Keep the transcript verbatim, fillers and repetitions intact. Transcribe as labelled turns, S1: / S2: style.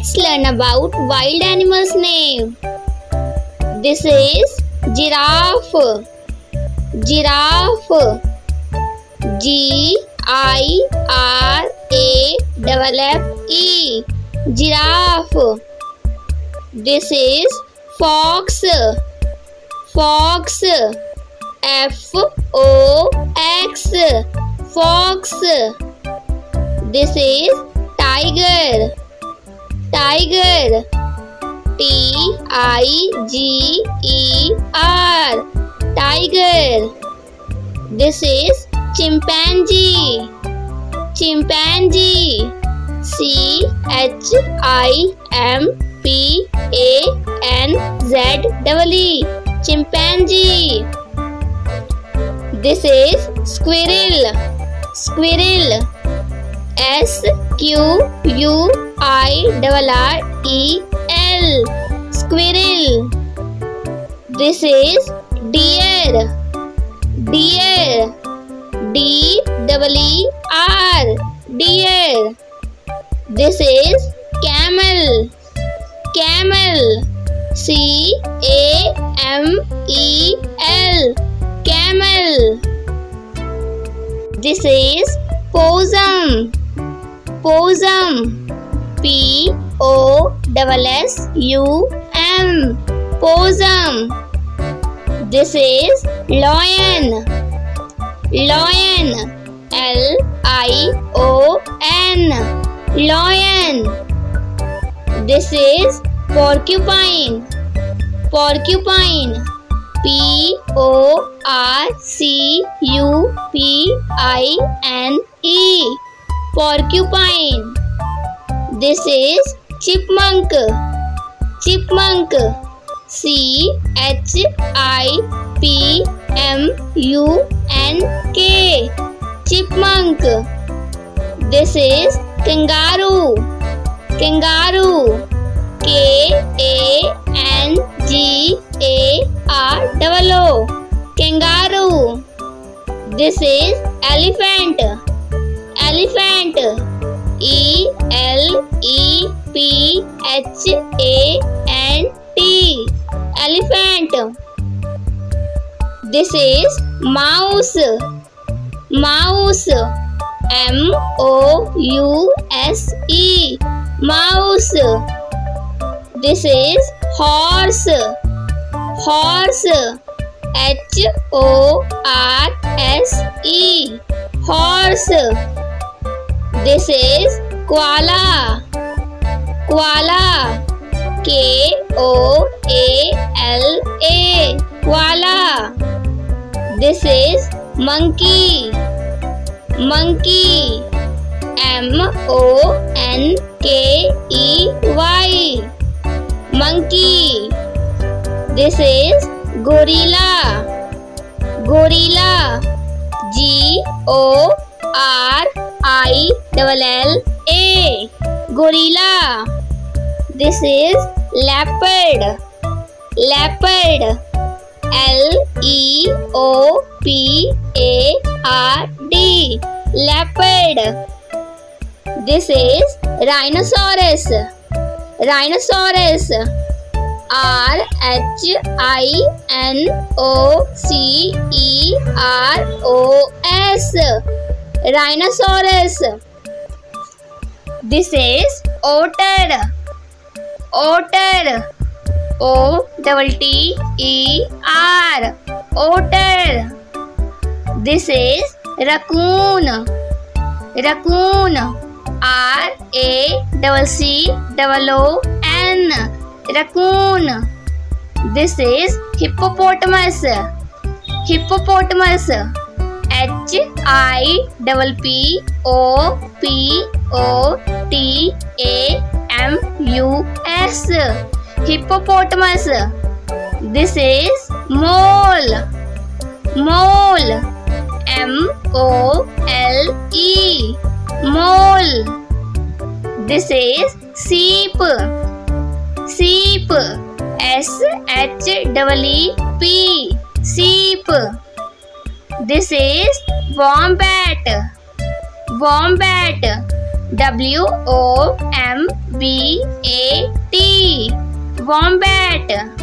S1: Let's learn about wild animals name. This is giraffe. Giraffe. G I R A F F E. Giraffe. This is fox. Fox. F O X. Fox. This is tiger. Tiger. T I G E R. Tiger. This is chimpanzee. Chimpanzee. C H I M P A N Z E E. Chimpanzee. This is squirrel. Squirrel. S Q U I R R E L. Squirrel. This is deer. Deer. D E E R. Deer. This is camel. Camel. C A M E L. Camel. This is possum. Possum. P O S S U M. Possum. This is lion. Lion. L I O N. Lion. This is porcupine. Porcupine. P O R C U P I N E. Porcupine. This is chipmunk. Chipmunk. C H I P M U N K. Chipmunk. This is kangaroo. Kangaroo. K A N G A R O O. Kangaroo. This is elephant. Elephant. E L E P H A N T. Elephant. This is mouse. Mouse. M O U S E. Mouse. This is horse. Horse. H O R S E. Horse. This is koala. Koala. K O A L A. Koala. This is monkey. Monkey. M O N K E Y. Monkey. This is gorilla. Gorilla. G O R I L L A. Gorilla. This is leopard. Leopard. L E O P A R D. Leopard. This is rhinoceros. Rhinoceros. R H I N O C E R O S. Rhinoceros. This is otter. Otter. O T T E R. Otter. This is raccoon. Raccoon. R A C C O O N. Raccoon. This is hippopotamus. Hippopotamus. H I P P O P O T A M U S. Hippopotamus. This is mole. Mole. M O L E. Mole. This is sheep. Sheep. S H E E P. Sheep. This is wombat. Wombat. W O M B A wombat